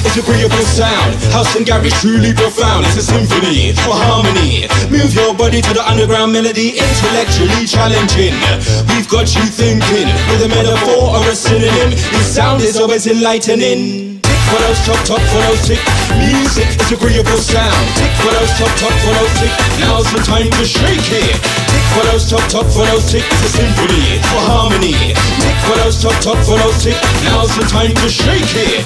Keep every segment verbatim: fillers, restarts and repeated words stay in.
is agreeable sound. House and garage truly profound. It's a symphony for harmony. Move your body to the underground melody, intellectually challenging. We've got you thinking with a metaphor or a synonym. This sound is always enlightening. Tick for those top, top for those tick. Music is agreeable sound. Tick for those top, top for those tick. Now's the time to shake it. Tick for those top, top for those tick. It's a symphony for harmony. Tick for those top, top for those tick. Now's the time to shake it.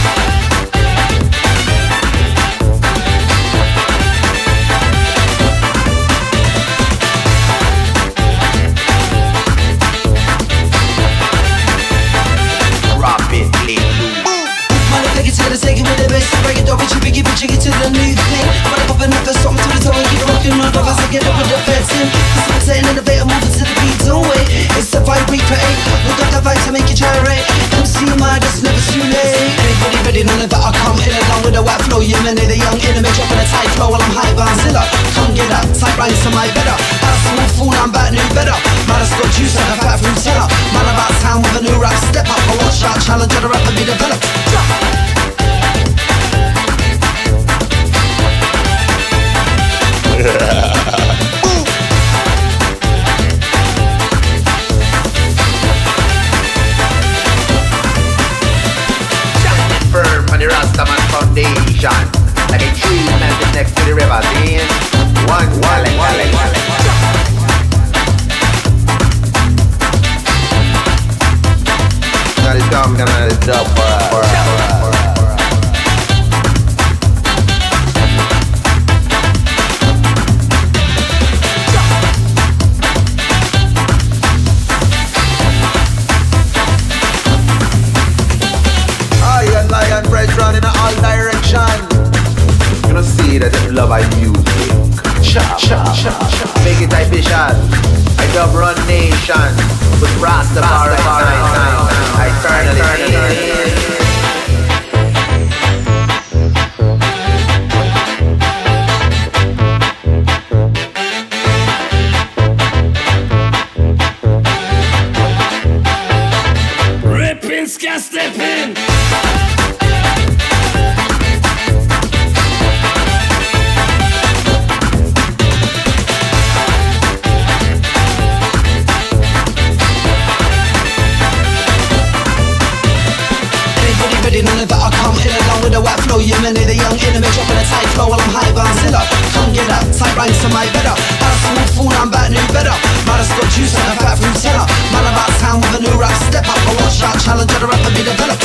Biggie, but you get to the new thing. I'm gonna pop another song to the toe and keep rocking on top as I get up with the feds in. Cause I'm innovator, moving to the beat, don't wait. It's the vibe we create. We got the vibe to make you gyrate. M C mind, it's never too late. Anybody ready? None of that I come in along with the white flow. You man, the young enemy dropping a tight flow while I'm high bound zilla. Come get up, tight rhymes to my better. That's all fool, I'm back new better. Man, it's got juice like a fat fruit seller. Man, about time with a new rap. Step up, I watch that challenge of the rapper be developed. Firm on the Rastaman foundation, like a tree planted next to the river. Then one, one, one, one. Now the dumb gonna dub for run in all direction. You know see that them love I music. Chop, chop, chop, chop. Make it official. I dub run nation with Rastafari. I turn it in. Ripping, ska stepping. None of that I come in along with the white flow. You man, the young enemy dropping a tight flow while I'm high bound zilla. Come get up, tight rhymes to my better. That's all fool, I'm back new better. Man, it's got juice like a fat fruit seller. Man, about time with a new rap. Step up, I watch that challenge of the rapper be developed.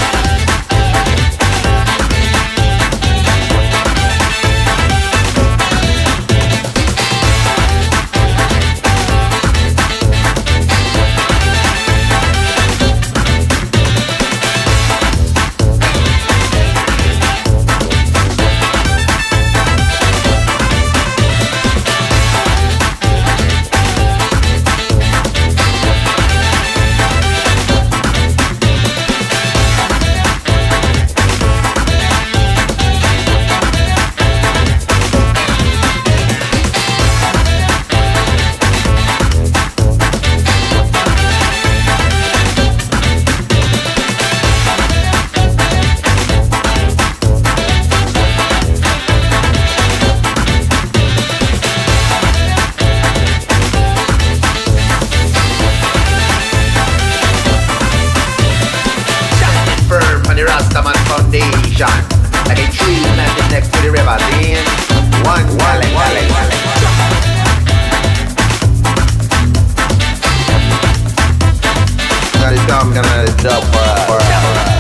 Rastaman foundation, like a tree planted next to the river. Then one, one, one, one. Now the dumb gonna dub for